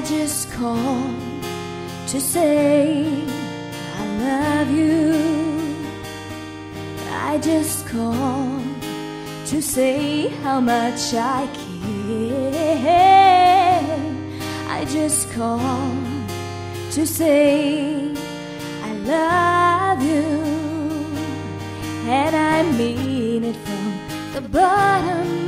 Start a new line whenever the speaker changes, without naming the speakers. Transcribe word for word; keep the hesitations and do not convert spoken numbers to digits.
I just called to say I love you. I just called to say how much I care. I just called to say I love you, and I mean it from the bottom